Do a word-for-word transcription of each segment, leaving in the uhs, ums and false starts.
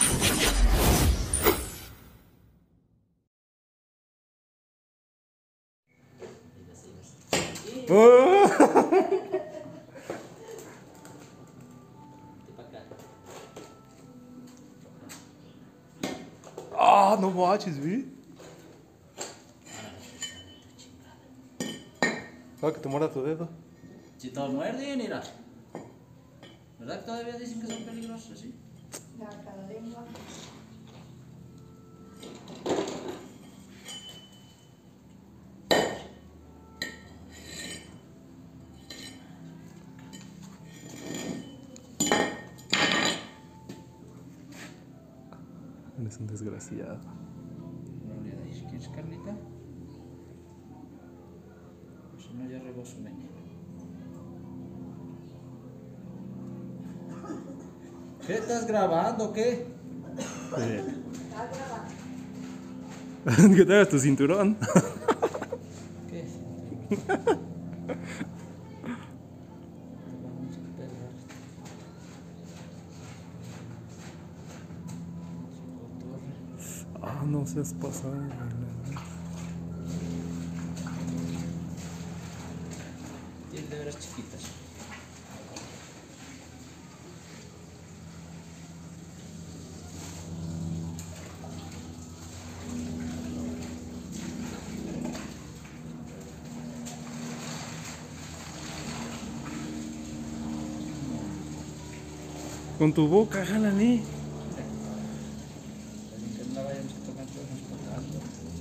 Oh. Ah, no manches, vi. Ah, que te muerda tu dedo. Si todos muerden, mira. ¿Verdad que todavía dicen que son peligrosos así? La cada lengua. Eres un desgraciado. No le dais. ¿Quieres, Carlita? Pues si no, ya regó su veneno. ¿Qué estás grabando o qué? Sí. Está grabando. Que te hagas tu cinturón. ¿Qué? Vamos a pegar. Ah, no seas pasado. Tiene de veras chiquitas. Con tu boca, jálale. Que no la vayamos a tomar todos explotando.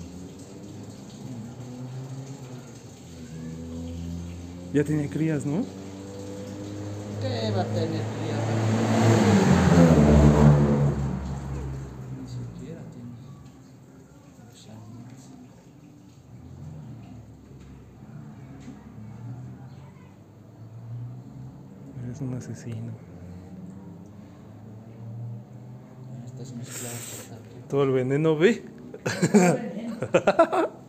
Ya tenía crías, ¿no? ¿Qué va a tener criada? Ni siquiera tiene dos años. Eres un asesino. Estás mezclado total. Todo el veneno, ve. Está veneno.